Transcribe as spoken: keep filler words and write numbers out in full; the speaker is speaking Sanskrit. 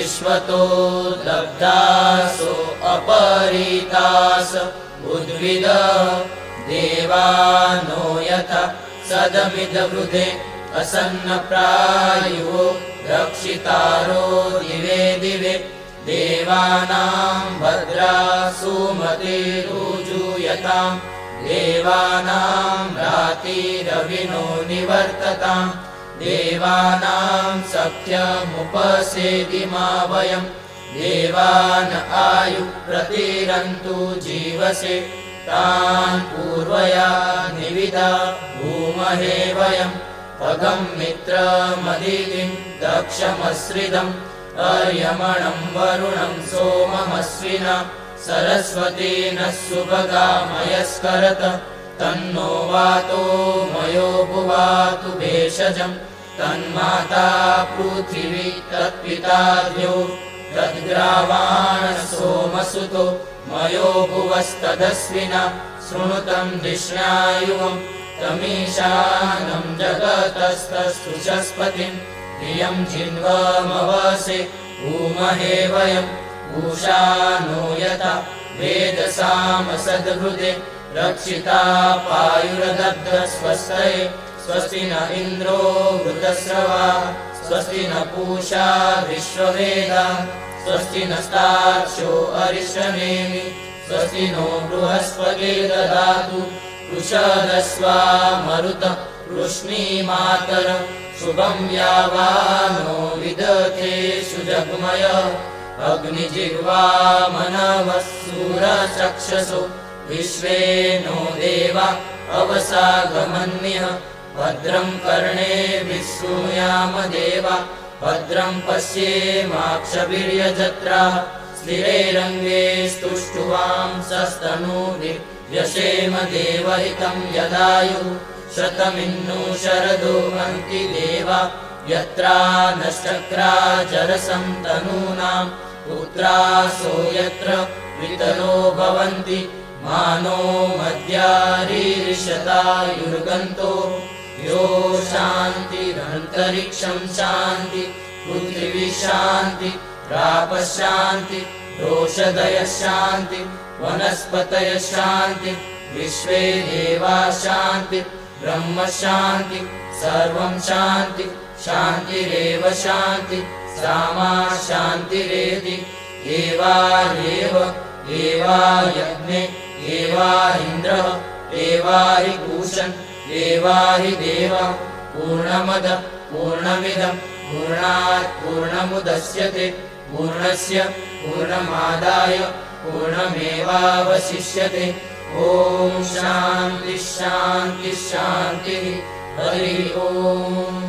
विश्वतो लब्धासो अपरीतास उद्भिद देवानो यथा सदमिदवृधे असन्नप्रायुः रक्षितारो दिवे दिवे देवानां भद्रा सुमतिरुजूयताम् देवानां रातिरविनो निवर्तताम् देवानां सख्यमुपसेदिमा वयम् देवान आयु प्रतिरन्तु जीवसे तान् पूर्वया निविदा भूमहे वयम् पगम् मित्रमदितिं दक्षमश्रिदम् अर्यमणं वरुणं सोममश्विना सरस्वती नः सुभगामयस्करत तन्नो वातो मयो भुवातु भेषजम् तन्माता पृथिवी तत्पिता द्यौ तद्ग्रावाण सोमसुतो मयो भुवस्तदस्विना शृणुतं धिष्ण्यायुवम् तमीशानं जगतस्तस्तुषस्पतिम् धियं जिन्वमवसे भूमहे वयम् उषा नो यथा वेदसामसद्हृदे रक्षिता पायुरदब्धस्वस्तये स्वस्ति न इन्द्रो वृतस्रवा स्वस्ति न पूषा विश्ववेदा स्वस्ति नस्तार्क्ष्यो अरिष्टनेमि स्वस्ति नो बृहस्पतिर्दधातु वृषदस्वा मरुत वृष्णीमातर शुभं यावानो विदथेषु जग्मय अग्निजिह्वा मनवः सूरचक्षसो विश्वे नो देवा अवसागमन्यः भद्रं कर्णेभिः शृणुयाम देवा भद्रं पश्येमाक्षभिर्यजत्राः स्थिरैरङ्गे स्तुष्टुवांसस्तनूभिः व्यशेम देवहितं यदायुः शतमिन्नु शरदो हन्ति देवा यत्रा नश्चक्रा जरसं तनूनां पुत्रासो यत्र वितरो भवन्ति मानो मद्यारीरिषतायुर्गन्तो यो शान्तिरन्तरिक्षं शान्ति पृथिवी शान्ति प्रापशान्ति रोषधयः शान्ति वनस्पतयः शान्ति विश्वे देवा शान्ति ब्रह्म शान्ति सर्वं शान्ति शान्तिरेव शान्ति सामा शान्तिरेति एवा एव एवा यज्ञे एवा इन्द्रः एवा हि पूषन् एवा हि देवा पूर्णमद पूर्णमिदं पूर्णात् पूर्णमुदस्यते पूर्णस्य पूर्णमादाय पूर्णमेवावशिष्यते ॐ शान्ति शान्ति शान्तिः हरि ओम्।